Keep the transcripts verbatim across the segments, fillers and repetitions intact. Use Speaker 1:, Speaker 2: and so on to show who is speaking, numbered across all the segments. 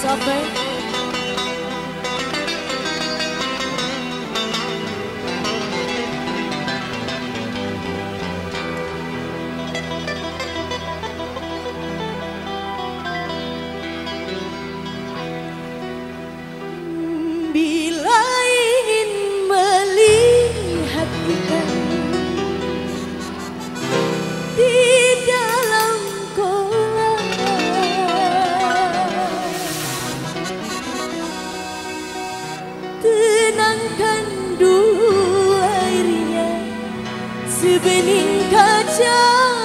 Speaker 1: sampai.
Speaker 2: Bila ingin melihat ikan di dalam kolam, tenangkan dulu airnya sebening kaca.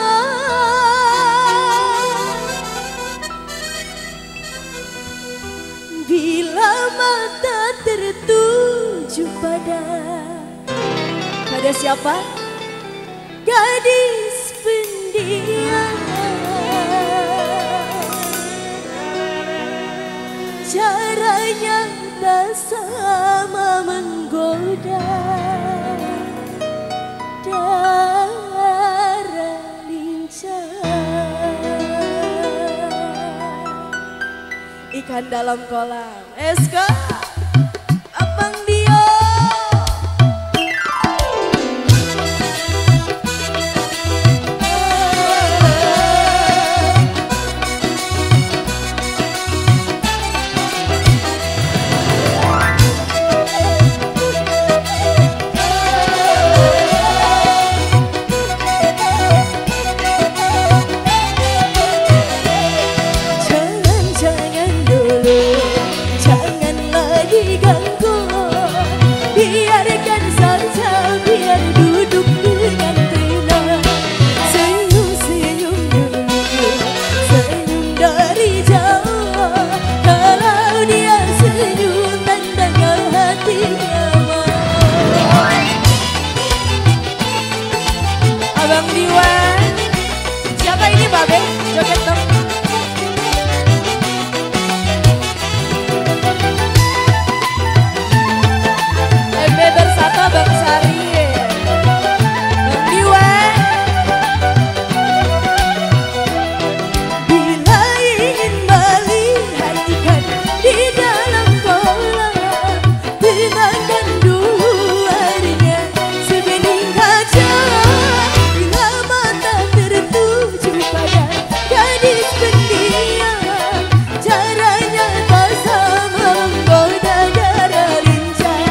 Speaker 2: Bila mata tertuju pada pada siapa? Gadis pendiam. Caranya tak sama menggoda, darah lincah. Ikan dalam kolam. Eska Abang Dio. Jangan-jangan dulu, janganlah diganggu. Biarkan saja, biar duduk dengan tenang. Senyum-senyum dulu, senyum dari jauh. Kalau dia senyum, tandanya hatinya mau. Abang Diwan, siapa ini Babe? Joget dong. Bang Sari, Bang Diwan. Bila ingin melihat ikan di dalam kolam, tenangkan dulu airnya sebening kaca. Bila mata tertuju pada gadis pendiam, caranya tak sama menggoda darah lincah.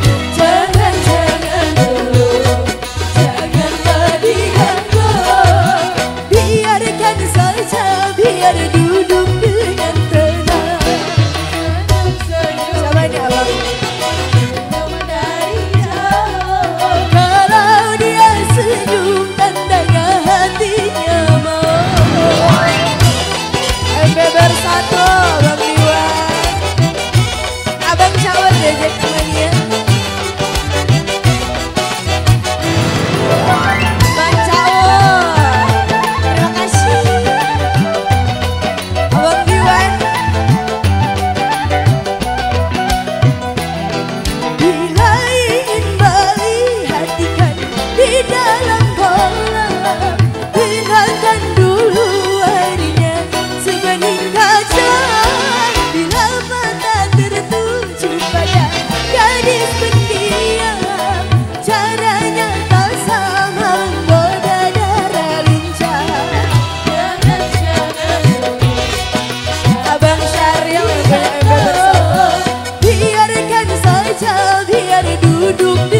Speaker 2: Biar duduk dengan tenang. Siapa ini abang? Dari jauh. Kalau dia senyum, tandanya hatinya mau. M B bersatu, Bang Diwan. Abang cawan dejek temannya. Bang cawan, terima kasih. Bila ingin melihat ikan di dalam kolam, tenangkan dulu airnya sebening kaca. Bila mata tertuju pada gadis pendiam, caranya tak sama menggoda darah lincah. Abang Syaril, biarkan saja, biar duduk